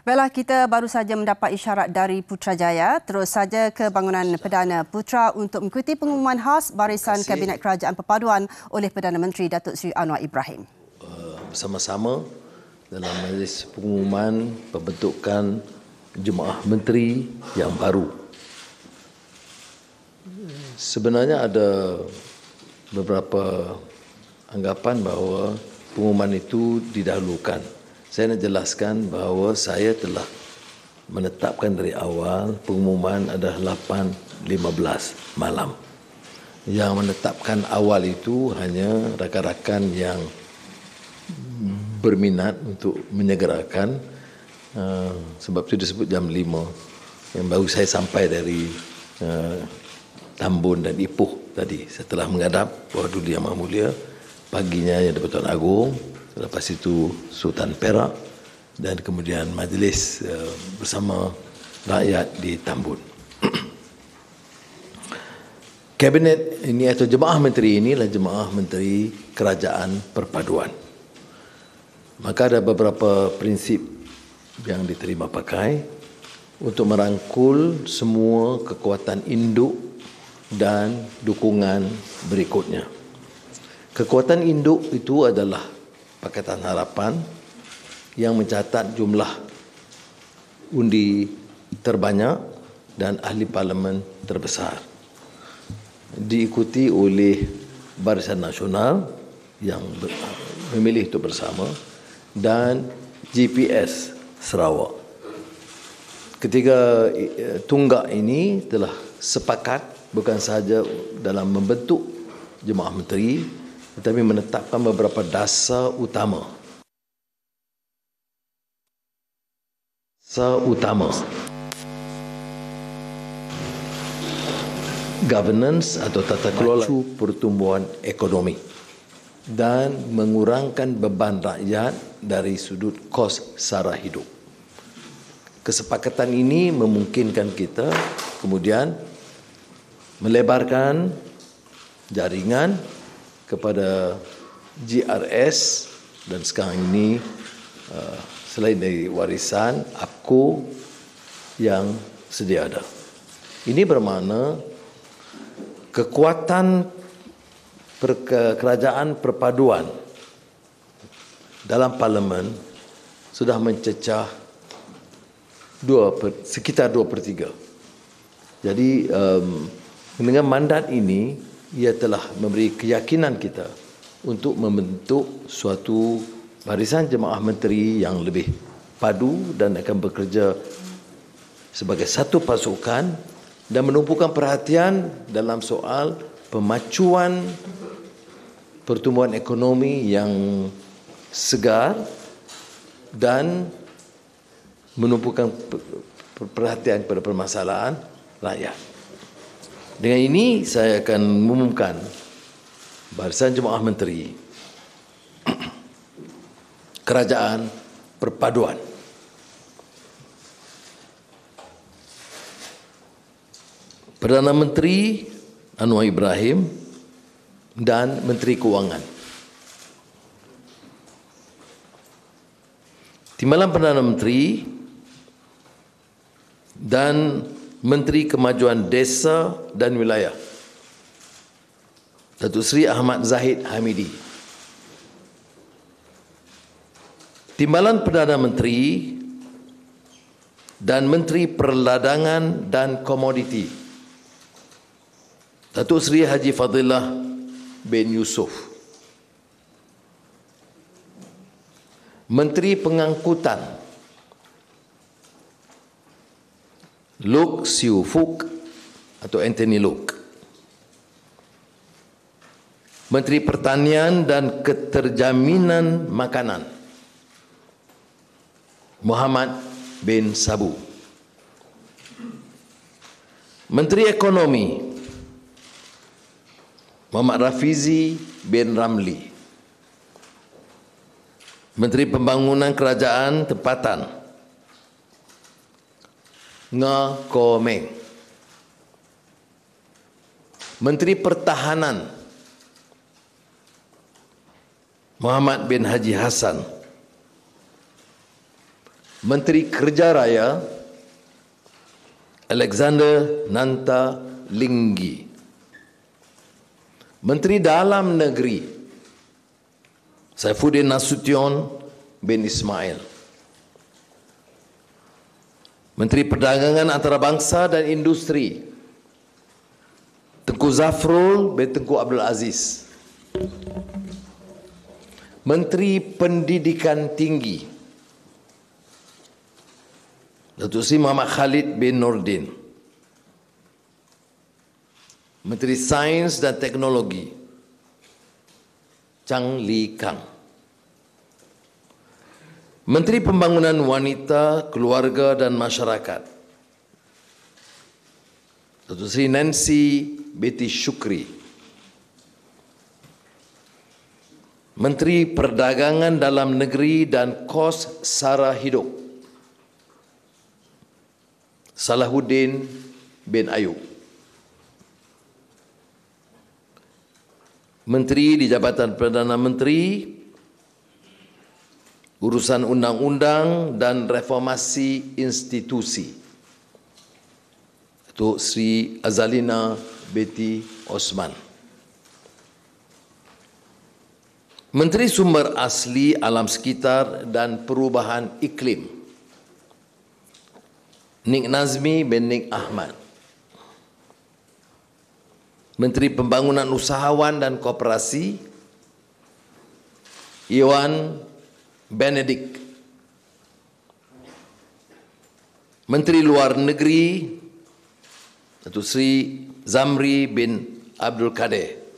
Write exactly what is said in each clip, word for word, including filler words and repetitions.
Baiklah, kita baru saja mendapat isyarat dari Putrajaya. Terus saja ke bangunan Perdana Putra untuk mengikuti pengumuman khas Barisan Kabinet Kerajaan Perpaduan oleh Perdana Menteri Datuk Seri Anwar Ibrahim. Bersama-sama dalam majlis pengumuman pembentukan Jemaah Menteri yang baru. Sebenarnya ada beberapa anggapan bahawa pengumuman itu didahulukan. Saya nak jelaskan bahawa saya telah menetapkan dari awal pengumuman adalah lapan lima belas malam. Yang menetapkan awal itu hanya rakan-rakan yang berminat untuk menyegerakan, uh, sebab itu disebut jam lima. Yang baru saya sampai dari uh, Tambun dan Ipoh tadi. Setelah menghadap Bawah Duli Yang Maha Mulia, paginya yang Di-Pertuan Agong, lepas itu Sultan Perak dan kemudian majlis uh, bersama rakyat di Tambun. Kabinet ini atau Jemaah Menteri ini adalah Jemaah Menteri Kerajaan Perpaduan. Maka ada beberapa prinsip yang diterima pakai untuk merangkul semua kekuatan induk dan dukungan berikutnya. Kekuatan induk itu adalah Pakatan Harapan yang mencatat jumlah undi terbanyak dan ahli parlimen terbesar. Diikuti oleh Barisan Nasional yang memilih itu bersama dan G P S Sarawak. Ketiga tunggak ini telah sepakat bukan sahaja dalam membentuk Jemaah Menteri tetapi menetapkan beberapa dasar utama. Dasar utama. Governance atau tata kelola pertumbuhan ekonomi dan mengurangkan beban rakyat dari sudut kos sara hidup. Kesepakatan ini memungkinkan kita kemudian melebarkan jaringan kepada G R S dan sekarang ini uh, selain dari warisan A P K O yang sedia ada. Ini bermakna kekuatan kerajaan perpaduan dalam parlimen sudah mencecah dua per, sekitar dua per tiga. Jadi um, dengan mandat ini ia telah memberi keyakinan kita untuk membentuk suatu barisan jemaah menteri yang lebih padu dan akan bekerja sebagai satu pasukan dan menumpukan perhatian dalam soal pemacuan pertumbuhan ekonomi yang segar dan menumpukan perhatian kepada permasalahan rakyat. Dengan ini saya akan mengumumkan Barisan Jemaah Menteri Kerajaan Perpaduan. Perdana Menteri Anwar Ibrahim dan Menteri Kewangan. Timbalan Perdana Menteri dan Menteri Kemajuan Desa dan Wilayah Datuk Seri Ahmad Zahid Hamidi. Timbalan Perdana Menteri dan Menteri Perdagangan dan Komoditi Datuk Seri Haji Fadilah bin Yusof. Menteri Pengangkutan Look Siu Fook atau Anthony Look. Menteri Pertanian dan Keterjaminan Makanan Muhammad bin Sabu. Menteri Ekonomi Muhammad Rafizi bin Ramli. Menteri Pembangunan Kerajaan Tempatan Nga Ko Meng. Menteri Pertahanan Muhammad bin Haji Hassan. Menteri Kerja Raya Alexander Nanta Linggi. Menteri Dalam Negeri Saifuddin Nasution bin Ismail. Menteri Perdagangan Antarabangsa dan Industri Tengku Zafrul bin Tengku Abdul Aziz. Menteri Pendidikan Tinggi Datuk Seri Muhammad Khalid bin Nordin. Menteri Sains dan Teknologi Chang Li Kang. Menteri Pembangunan Wanita, Keluarga dan Masyarakat Datuk Seri Nancy Betty Shukri. Menteri Perdagangan Dalam Negeri dan Kos Sara Hidup Salahuddin bin Ayub. Menteri di Jabatan Perdana Menteri Urusan Undang-Undang dan Reformasi Institusi Datuk Sri Azalina Betty Osman. Menteri Sumber Asli Alam Sekitar dan Perubahan Iklim Nik Nazmi bin Nik Ahmad. Menteri Pembangunan Usahawan dan Koperasi Iwan Benedict. Menteri Luar Negeri Datuk Seri Zamri bin Abdul Kadir.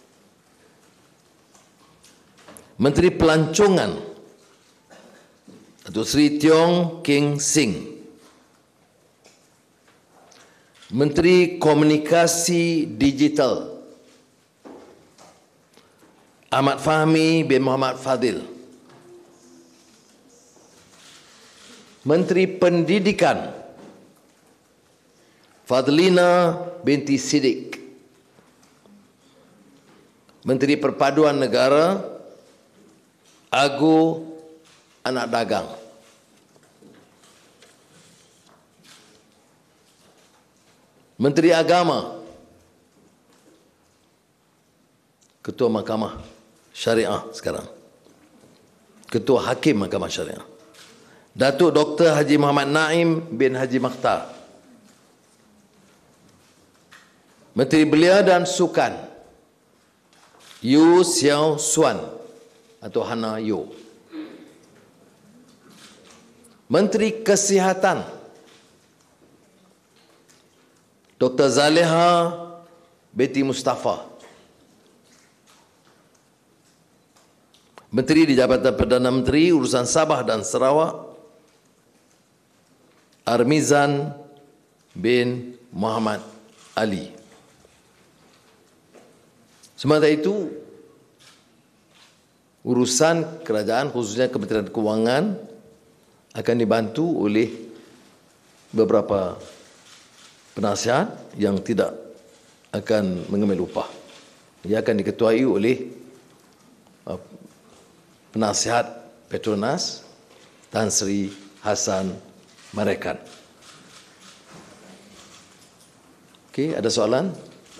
Menteri Pelancongan Datuk Seri Tiong King Sing. Menteri Komunikasi Digital Ahmad Fahmi bin Muhammad Fadil. Menteri Pendidikan Fadlina binti Siddiq. Menteri Perpaduan Negara Agu Anak Dagang. Menteri Agama Ketua Mahkamah Syariah sekarang, Ketua Hakim Mahkamah Syariah Datuk Doktor Haji Muhammad Naim bin Haji Makhtar. Menteri Belia dan Sukan Yu Xiao Suan atau Hana Yu. Menteri Kesihatan Doktor Zaleha Betty Mustafa. Menteri di Jabatan Perdana Menteri Urusan Sabah dan Sarawak Armizan bin Muhammad Ali. Sementara itu, urusan kerajaan khususnya Kementerian Kewangan akan dibantu oleh beberapa penasihat yang tidak akan mengambil upah. Ia akan diketuai oleh penasihat Petronas Tan Sri Hassan Marekan. Okey, ada soalan?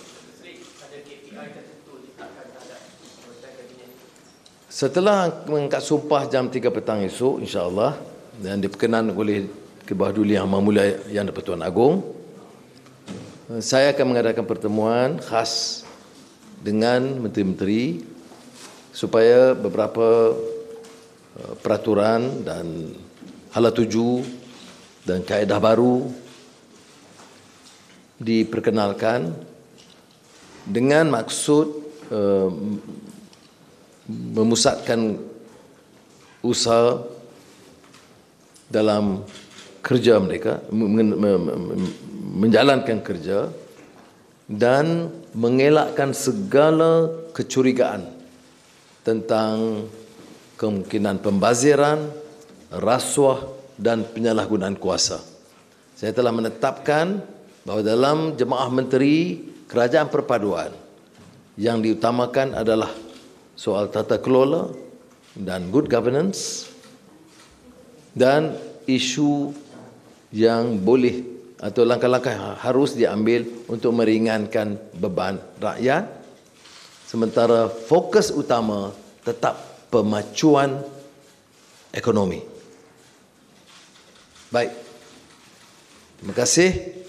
Setelah mengangkat sumpah jam tiga petang esok, insya-Allah, dan diperkenan oleh Kebahaduli Yang Maha Mulia Yang di-Pertuan Agong, saya akan mengadakan pertemuan khas dengan menteri-menteri supaya beberapa peraturan dan hala tuju dan kaedah baru diperkenalkan dengan maksud uh, memusatkan usaha dalam kerja mereka, menjalankan kerja dan mengelakkan segala kecurigaan tentang kemungkinan pembaziran, rasuah dan penyalahgunaan kuasa. Saya telah menetapkan bahawa dalam Jemaah Menteri Kerajaan Perpaduan yang diutamakan adalah soal tata kelola dan good governance, dan isu yang boleh atau langkah-langkah yang harus diambil untuk meringankan beban rakyat, sementara fokus utama tetap pemacuan ekonomi. Baik. Terima kasih.